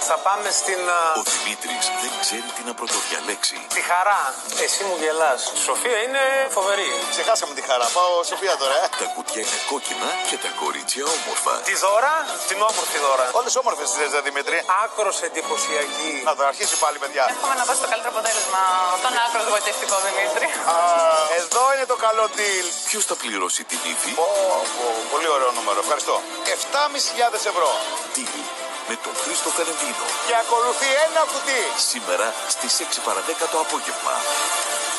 Θα πάμε στην... Ο Δημήτρης δεν ξέρει τι να πρωτοδιαλέξει. Τη χαρά. Εσύ μου γελάς. Η Σοφία είναι φοβερή. Ξεχάσαμε τη χαρά. Πάω Σοφία τώρα. Τα κουτιά είναι κόκκινα και τα κορίτσια όμορφα. Τη δώρα, την όμορφη δώρα. Όλες όμορφες τις θες, Δημήτρη. Άκρος εντυπωσιακή. Να το αρχίσει πάλι, παιδιά. Εύχομαι να δώσει το καλύτερο αποτέλεσμα. Τον άκρος γοητευτικό Δημήτρη. Εδώ είναι το καλό deal. Ποιος θα πληρώσει την ύφη? Πολύ ωραίο νούμερο. Ευχαριστώ. 7.500 ευρώ. Deal με τον Χρήστο Καλεντίνο. Και ακολουθεί ένα κουτί. Σήμερα στις 6 παρα 10 το απόγευμα.